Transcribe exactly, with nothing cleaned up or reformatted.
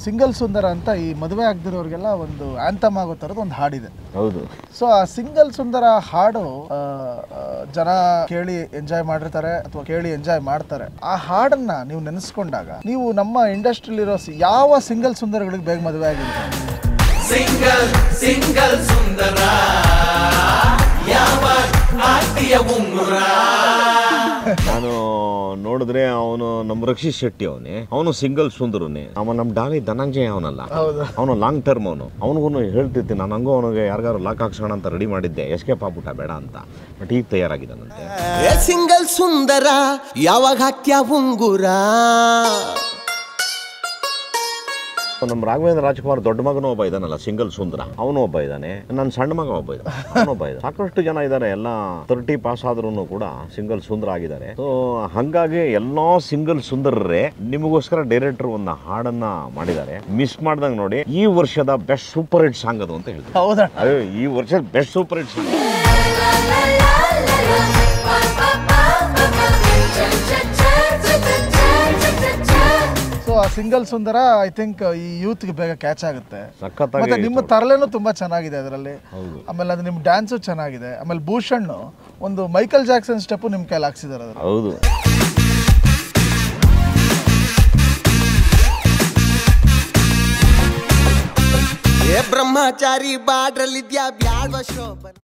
Single ಸುಂದರ ಅಂತ ಈ ಮದುವೆ ಆಗದಿರೋರಿಗೆಲ್ಲ ಒಂದು ಆಂಥಮ್ ಆಗೋ ಥರದ ಒಂದು ಹಾಡಿದೆ. ಹೌದು. ಸೊ ಆ ಸಿಂಗಲ್ ಸುಂದರ ಹಾಡು ಜನ ಕೇಳಿ ಎಂಜಾಯ್ ಮಾಡಿರ್ತಾರೆ ಅಥವಾ ಕೇಳಿ ಎಂಜಾಯ್ ಮಾಡ್ತಾರೆ. ಆ ಹಾಡನ್ನ ನೀವು ನೆನೆಸ್ಕೊಂಡಾಗ ನೀವು ನಮ್ಮ ಇಂಡಸ್ಟ್ರಿಲಿರೋ ಯಾವ ಸಿಂಗಲ್ ಸುಂದರಗಳಿಗೆ ಬೇಗ ಮದುವೆ ಆಗಿಲ್ಲ? ಸಿಂಗಲ್ ಸಿಂಗಲ್ ಸುಂದರ ಯಾವ ಆಟಿಯ ಉಂಗುರ. ನಾನು ನೋಡಿದ್ರೆ ಅವನು ನಮ್ಮ ರಕ್ಷಿತ್ ಶೆಟ್ಟಿ ಅವನೇ, ಅವನು ಸಿಂಗಲ್ ಸುಂದರನೇ. ಅವ ನಮ್ಮ ಡಾಲಿ ಧನಂಜಯ ಅವನಲ್ಲ, ಅವನು ಲಾಂಗ್ ಟರ್ಮ್ ಅವನು. ಅವನಿಗೂ ಹೇಳ್ತಿರ್ತೀನಿ ನಾನು, ಹಂಗೂ ಅವನಿಗೆ ಯಾರಿಗಾರು ಲಾಕ್ ಹಾಕ್ಸೋಣ ಅಂತ ರೆಡಿ ಮಾಡಿದ್ದೆ, ಎಸ್ಕೇಪ್ ಆಗ್ಬಿಟ್ಟ ಬೇಡ ಅಂತ. ಬಟ್ ಈಗ ತಯಾರಾಗಿದ್ದಾನಂತೆ. ಸಿಂಗಲ್ ಸುಂದರ ಯಾವಾಗ ಹಾಕ್ಯ ಉಂಗುರ. ನಮ್ಮ ರಾಘವೇಂದ್ರ ರಾಜ್ಕುಮಾರ್ ದೊಡ್ಡ ಮಗನೂ ಒಬ್ಬ ಇದ್ದಾನಲ್ಲ ಸಿಂಗಲ್ ಸುಂದರ, ಅವನು ಒಬ್ಬ ಇದ್ದಾನೆ. ನನ್ನ ಸಣ್ಣ ಮಗ ಒಬ್ಬ ಇದ್ದಾನೆ, ಅವನೊಬ್ಬ ಇದ್ದಾನೆ. ಸಾಕಷ್ಟು ಜನ ಇದ್ದಾರೆ, ಎಲ್ಲ ತರ್ಟಿ ಪಾಸ್ ಆದ್ರೂ ಕೂಡ ಸಿಂಗಲ್ ಸುಂದರ ಆಗಿದ್ದಾರೆ. ಸೊ ಹಂಗಾಗಿ ಎಲ್ಲಾ ಸಿಂಗಲ್ ಸುಂದರರೇ ನಿಮಗೋಸ್ಕರ ಡೈರೆಕ್ಟರ್ ಒಂದು ಹಾಡನ್ನ ಮಾಡಿದ್ದಾರೆ. ಮಿಸ್ ಮಾಡ್ದಂಗೆ ನೋಡಿ. ಈ ವರ್ಷದ ಬೆಸ್ಟ್ ಸೂಪರ್ ಹಿಟ್ ಸಾಂಗ್ ಅದು ಅಂತ ಹೇಳ್ತಾರೆ. ಹೌದಾ? ಅಯ್ಯೋ, ಈ ವರ್ಷದ best super hit song. So ಆ ಸಿಂಗಲ್ ಸುಂದರ ಐ ಥಿಂಕ್ ಈ ಯೂತ್ಗೆ ಬೇಗ ಕ್ಯಾಚ್ ಆಗುತ್ತೆ. ಸಖತ್ತಾಗಿ ಮತ್ತೆ ನಿಮ್ಮ ತರಲೆನೂ ತುಂಬಾ ಚೆನ್ನಾಗಿದೆ ಅದರಲ್ಲಿ. ಹೌದು. ಆಮೇಲೆ ಅದು ನಿಮ್ಮ ಡ್ಯಾನ್ಸು ಚೆನ್ನಾಗಿದೆ. ಆಮೇಲೆ ಭೂಷಣ್ ಒಂದು ಮೈಕಲ್ ಜಾಕ್ಸನ್ ಸ್ಟೆಪ್ ನಿಮ್ ಕೈಲಿ ಹಾಕ್ಸಿದಾರೆ. ಹೌದು. ಏ ಬ್ರಹ್ಮಚಾರಿ ಬಾಡ್ರಲ್ಲಿದ್ಯಾ ಬ್ಯಾಡ್ವ ಶೋಭನ್.